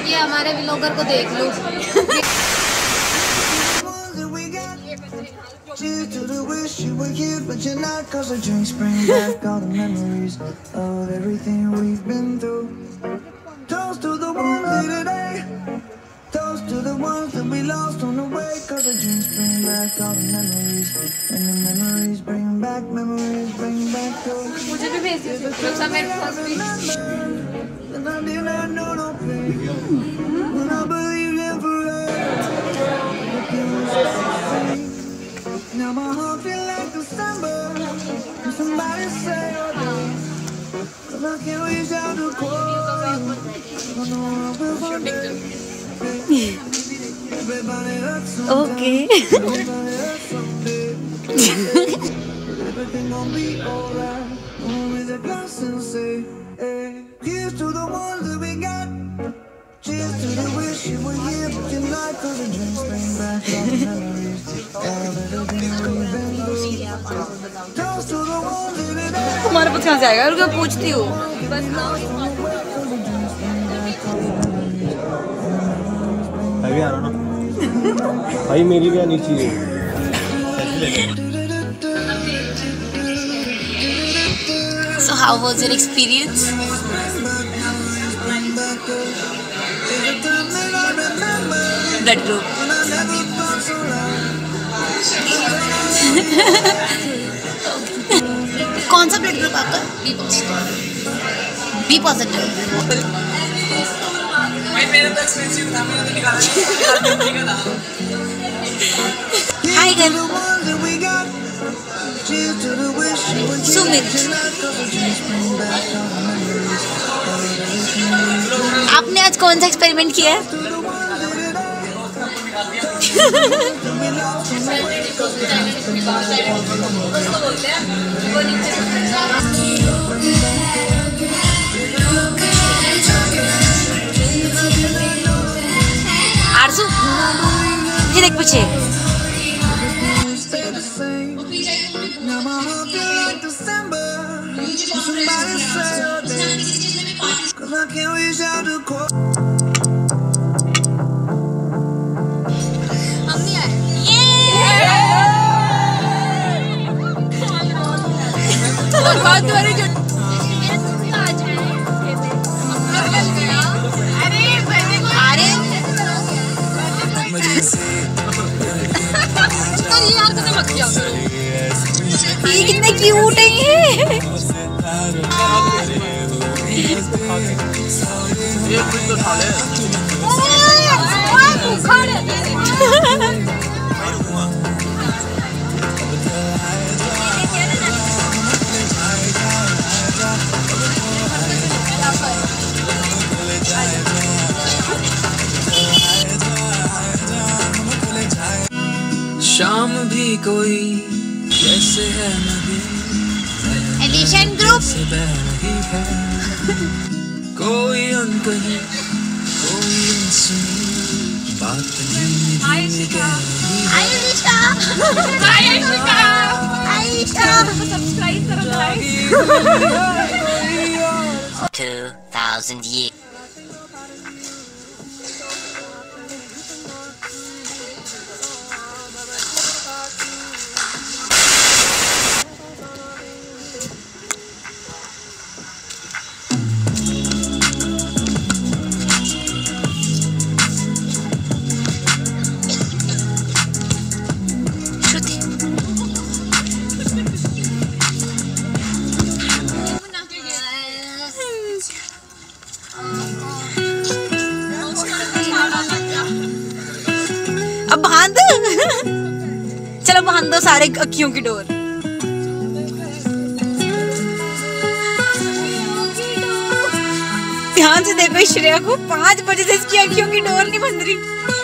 ये हमारे व्लॉगर को देख लो। Cheers to the wish you were here, but you're not. 'Cause the drinks bring back all the memories of everything we've been through. Toast to the ones here today. Toast to the ones that we lost on the way. 'Cause the drinks bring back all the memories, and the memories bring back those. मुझे भी भेज दीजिए सब मेरे पास भी। And I did not know no pain when I believed in forever. Now my heart feel like December. Can somebody say your name? 'Cause I can't reach out to call you. I know I will one day. Everybody hurts someday. Okay. Everybody hurts someday. Everything gon' be alright. Only the glass and say, hey. Here's to the ones that we got. Cheers to the wish you were here, but you're not. 'Cause the drinks bring back all the memories of everything we've been through. Toast to the ones in it all. तुम्हारे पास कहाँ से आएगा? रुको पूछती हूँ। बस ना भाई भी आ रहा ना। भाई मेरी भी आनी चाहिए। So how was your experience? Blood group. कौन सा ब्लड ग्रुप आपका? B positive. Hi girl. Sumit, आपने आज कौन सा एक्सपेरिमेंट किया है? आरज़ू, ये देख पीछे। ये कितने क्यूट है ये। शाम भी कोई जैसे है नदी एडिशन ग्रुप से बह रही है। कोई अनकही कोई अनसुनी बात धीमे धीमे कह रही है। आयुषा, आयुषा, सब्सक्राइब करो गाइस। 2000 years. अब बांध चलो बांध दो सारे अक्कियों की डोर। ध्यान से देखो श्रेया को, 5 बजे से इसकी अक्कियों की डोर नहीं बंध रही।